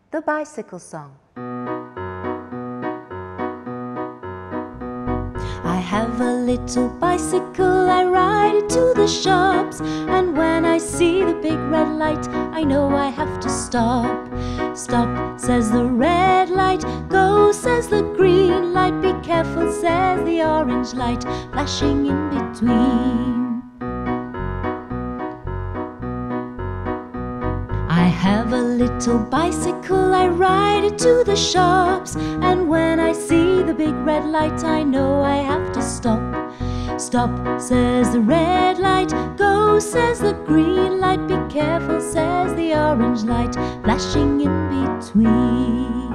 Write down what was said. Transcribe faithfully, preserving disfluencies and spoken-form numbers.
The Bicycle Song. I have a little bicycle, I ride it to the shops, and when I see the big red light, I know I have to stop. Stop, says the red light. Go, says the green light. Be careful, says the orange light, flashing in between. I have a little bicycle, I ride it to the shops, and when I see the big red light, I know I have to stop. Stop, says the red light. Go, says the green light. Be careful, says the orange light, flashing in between.